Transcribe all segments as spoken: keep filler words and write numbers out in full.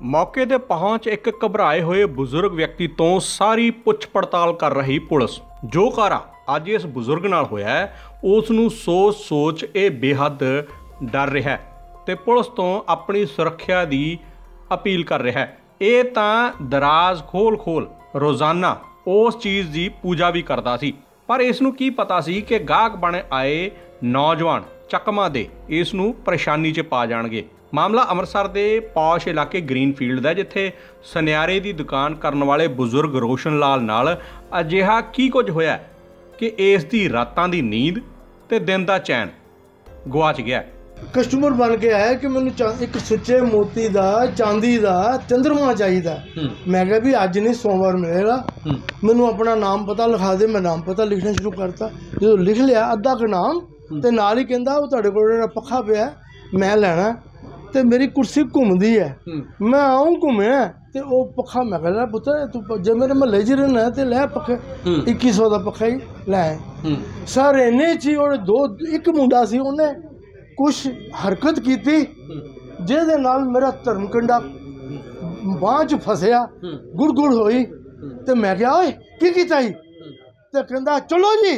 मौके ते पहुंच एक घबराए हुए बुजुर्ग व्यक्ति तो सारी पुछ पड़ताल कर रही पुलिस। जो कारा अज इस बुजुर्ग नाल होया है उस नूं सोच सोच ये बेहद डर रहा है ते पुलिस तो अपनी सुरक्षा की अपील कर रहा है। ये तां दराज खोल खोल रोज़ाना उस चीज़ की पूजा भी करता सी, पर इस नूं की पता सी कि गाहक बने आए नौजवान चकमा दे इस नूं परेशानी च पा जाणगे। मामला अमृतसर के पौश इलाके ग्रीनफील्ड का, जिथे सुनियारे की दुकान करने वाले बुजुर्ग रोशन लाल नाल अजिहा की कुछ होया कि इस दी रातां दी नींद ते दिन दा चैन गुआच गया। कस्टमर बन के आया कि मैनू एक सुच्चे मोती दा चांदी दा चंद्रमा चाहिए। मैं कहा भी अज नहीं सोमवार मिलेगा, मैनू अपना नाम पता लिखा दे। मैं नाम पता लिखना शुरू करता, जो लिख लिया अद्धा का नाम ते नाल ही कहंदा वो तुहाडे कोल जिहड़ा पक्खा पिया मैं लैना ते मेरी कुर्सी घूमदी है, मैं आऊँ घूमिया ते वो पक्खा मैं कह पुत्र तू जे मेरे महल्ले च रहना ते लै पक्खे इक्की सौ का पक्खा ही लै। सर इन्ने च ही दो एक मुंडा सी उन्हें कुछ हरकत की जिहदे नाल मेरा धर्म कंडा बांह च फसिया, गुड़ गुड़ होई ते मैं क्या ओए की कीता जी ते कहंदा चलो जी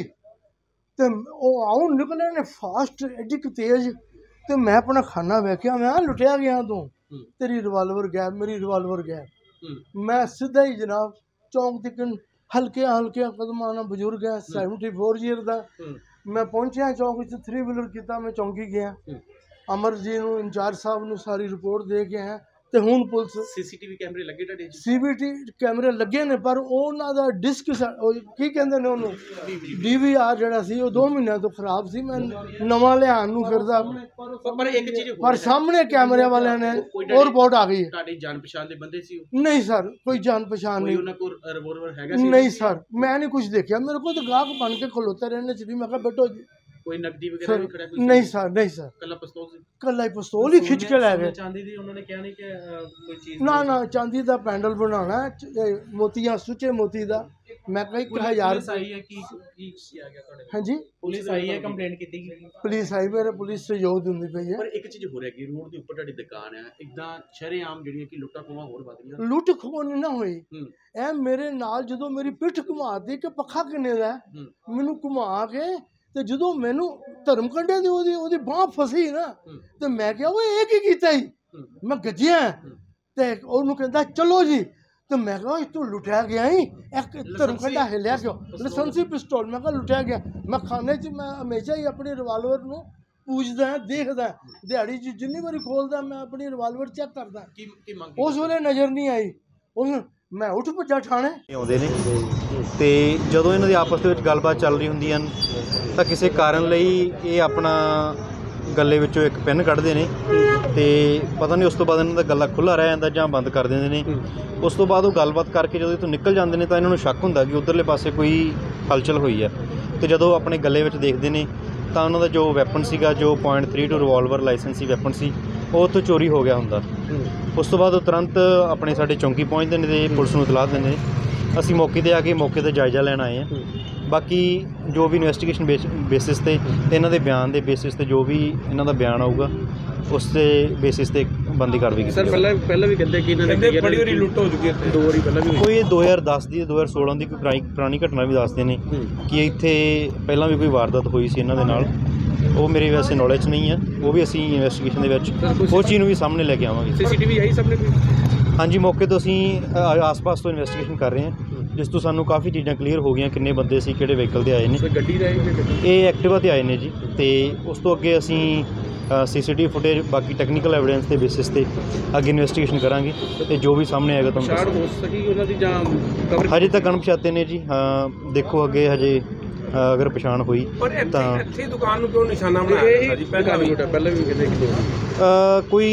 ते ओ आऊँ निकले ने फास्ट एडी तेज ते मैं अपना खाना वेख्या, मैं लुटिया गया तू तेरी रिवाल्वर गैब मेरी रिवाल्वर गैब। मैं सीधा ही जनाब चौंक तक हल्के हल्के कदम आना बुजुर्ग है सैवनटी फोर ईयर का। मैं पहुंचा चौक थ्री व्हीलर किया, मैं चौंकी गया अमर जी नूं इंचार्ज साहब नूं सारी रिपोर्ट दे के हैं ते हुण पुलिस सीसीटीवी कैमरे लगे तुहाडे सीबीटी कैमरे लगे ने, पर उन्हां दा डिस्क की कहंदे ने उहनूं डीवीआर जिहड़ा सी वो दो महीनों तो खराब सी। मैं नवां लियाण नूं फिरदा, पर एक चीज पर सामने कैमरे वाले ने वो रिपोर्ट आ गई है। तुहाडी जान पहचान दे बंदे सी? नहीं सर, कोई जान पहचान नहीं। उन्हां कोल रिवॉल्वर हैगा सी? नहीं सर, मैं नहीं कुछ देखा, मेरे को तो गाहक बन के खलोते रहने च मैं कहा बैठो जी। कोई नकदी वगैरह भी खड़ा कोई? नहीं सर, नहीं सर, कल्ला पिस्तौल सी? कल्ला ही पिस्तौल ही खिंच के लै गए। चांदी दी उन्होंने कहा नहीं कि कोई चीज ना ना चांदी दा पैंडल बनाना मोतियां सुचे मोती दा। मैं कहा एक हजार पुलिस आई है कि की किया गया तुहाडे? हाँ जी पुलिस आई है, कंप्लेंट की गई? पुलिस आई, मेरे पुलिस सहयोग दिंदी पई है। पर एक चीज हो रही है रोड के ऊपर तुहाडी दुकान है इदां शरेआम जिहड़ियां कि लुट्टा खोवा होर वध रहीआं। लुट खो नहीं ना हुई, ए मेरे नाल जदों मेरी पिठ घुमाती कि पक्खा किन्ने दा मैनू घुमा के ते जदों मैनू धर्म कंडे दी ओदी ओदी बांह फसी ना ते मैं क्या वो ये की कीता ही, मैं गजिया ते ओनू कहंदा चलो जी तो मैं कहा तू लुटिया गया ही एक धर्म कंडा हिलिया क्यों लाइसेंसी पिस्तौल। मैं कहा लुटिया गया, मैं खाने च मैं हमेशा ही अपनी रिवाल्वर नूं पूछदा है देखदा दिहाड़ी च जिन्नी बारी खोलदा मैं अपनी रिवाल्वर चेक करदा। उस वेले नज़र नहीं आई, उस मैं उठ भज्जा ठाणे आउंदे ने ते जदों इन्हां दी आपस दे विच गलबात चल रही हुंदी है तां किसी कारण लई ये अपना गले विचों एक पेन कढ़दे ने ते पता नहीं उस तो बाद इन्हां दा गला खुला रह जांदा जां बंद कर दिंदे ने। उस तो बाद वो गलबात करके जदों इत्थों निकल जांदे ने तां इन्हां नूं शक हुंदा कि उधरले पासे कोई हलचल हुई है ते जदों अपने गले विच देखदे ने तां उन्हां दा जो वैपन सीगा जो point three two revolver licensee weapon सी वो उत्थों चोरी हो गया हुंदा। उस तो बाद तुरंत अपने साडे चौंकी पहुँचते हैं तो पुलिस नूं इतलाह दिंदे ने। असीं मौके ते आके मौके ते जायजा लैण आए हैं। बाकी जो भी इन्वेस्टिगेशन बेस बेसिस ते इन्हां दे बयान दे बेसिस ते जो भी इन्हां दा बयान आऊगा उस दे बेसिस ते बनदी कार्रवाई कीती। सर पहले पहले भी कहते कि इन्हां ने बड़ी वारी लुੱਟ हो चुकी है, दो वारी पहले भी कोई दो हज़ार दस दी दो हज़ार सोलह दी कोई पुरानी पुरानी घटना भी दसदे ने कि इत्थे पहलां भी कोई वारदात होई सी इन्हां दे नाल। वो मेरी वैसे नॉलेज नहीं है, वो भी असी इन्वेस्टिगेशन दे विच वो चीज़ भी सामने लेके आवांगे। सीसीटीवी आई सामने? हाँ जी, मौके तो असी आस पास तो इन्वेस्टिगेशन कर रहे हैं जिस तो सानू काफ़ी चीज़ां क्लीयर हो गई किन्ने बंदे सी किहड़े व्हीकल ते आए ने। गड्डी ते ये एक्टिवा ते आए ने जी ते उस तो अगे असी सीसीटीवी फुटेज बाकी टैक्नीकल एविडेंस के बेसिस ते अगे इन्वेस्टिगेशन करांगे ते जो भी सामने आएगा तुहानूं हजे तक अणपछाते ने जी। हाँ देखो अगे हजे अगर पछाण हुई दुकान क्यों निशाना बनाया जी? पहले भी कोई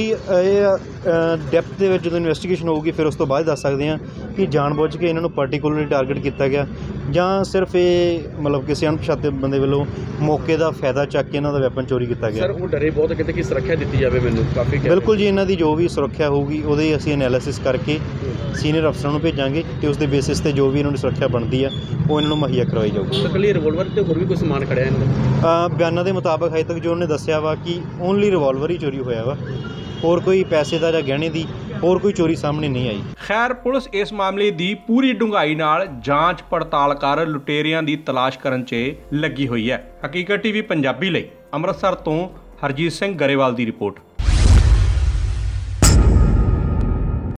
डेप्थ ਦੇ ਵਿੱਚ ਜਦੋਂ ਇਨਵੈਸਟੀਗੇਸ਼ਨ ਹੋਊਗੀ ਫਿਰ ਉਸ ਤੋਂ ਬਾਅਦ ਦੱਸ ਸਕਦੇ ਹਾਂ ਕਿ ਜਾਣਬੁੱਝ ਕੇ ਇਹਨਾਂ ਨੂੰ ਪਾਰਟਿਕੂਲਰਲੀ ਟਾਰਗੇਟ ਕੀਤਾ ਗਿਆ ਜਾਂ ਸਿਰਫ ਇਹ ਮਤਲਬ ਕਿਸੇ ਅਣਪਛਾਤੇ ਬੰਦੇ ਵੱਲੋਂ ਮੌਕੇ ਦਾ ਫਾਇਦਾ ਚੱਕ ਕੇ ਇਹਨਾਂ ਦਾ ਵੈਪਨ ਚੋਰੀ ਕੀਤਾ ਗਿਆ। ਸਰ ਉਹ ਡਰੇ ਬਹੁਤ ਕਹਿੰਦੇ ਕਿ ਸੁਰੱਖਿਆ ਦਿੱਤੀ ਜਾਵੇ ਮੈਨੂੰ ਕਾਫੀ। ਬਿਲਕੁਲ ਜੀ, ਇਹਨਾਂ ਦੀ ਜੋ ਵੀ ਸੁਰੱਖਿਆ ਹੋਊਗੀ ਉਹਦੇ ਅਸੀਂ ਐਨਾਲਿਸਿਸ ਕਰਕੇ ਸੀਨੀਅਰ ਅਫਸਰਾਂ ਨੂੰ ਭੇਜਾਂਗੇ ਤੇ ਉਸ ਦੇ ਬੇਸਿਸ ਤੇ ਜੋ ਵੀ ਇਹਨਾਂ ਨੂੰ ਸੁਰੱਖਿਆ ਬਣਦੀ ਆ ਉਹ ਇਹਨਾਂ ਨੂੰ ਮੁਹੱਈਆ ਕਰਵਾਈ ਜਾਊਗੀ। ਇਕੱਲੀ ਰਿਵੋਲਵਰ ਤੇ ਹੋਰ ਵੀ ਕੋਈ ਸਮਾਨ ਖੜਿਆ ਇਹਨਾਂ ਦਾ? ਬਿਆਨਾਂ ਦੇ ਮੁਤਾਬਕ ਹਜੇ ਤੱਕ ਜੋ ਉਹਨੇ ਦੱਸਿਆ ਵਾ ਕਿ ਓਨਲੀ ਰਿਵੋਲਵਰ ਹੀ ਚੋਰੀ ਹੋਇਆ ਵਾ, ਹੋਰ ਕੋਈ ਪੈਸੇ ਦਾ ਜਾਂ ਗਹਿਣੇ ਦੀ ਹੋਰ ਕੋਈ ਚੋਰੀ ਸਾਹਮਣੇ ਨਹੀਂ ਆਈ। ਖੈਰ ਪੁਲਿਸ ਇਸ ਮਾਮਲੇ ਦੀ ਪੂਰੀ ਡੂੰਘਾਈ ਨਾਲ ਜਾਂਚ ਪੜਤਾਲ ਕਰ ਲੁਟੇਰਿਆਂ ਦੀ ਤਲਾਸ਼ ਕਰਨ 'ਚ ਲੱਗੀ ਹੋਈ ਹੈ। ਹਕੀਕਤ ਟੀਵੀ ਪੰਜਾਬੀ ਲਈ ਅੰਮ੍ਰਿਤਸਰ ਤੋਂ ਹਰਜੀਤ ਸਿੰਘ ਗਰੇਵਾਲ ਦੀ ਰਿਪੋਰਟ।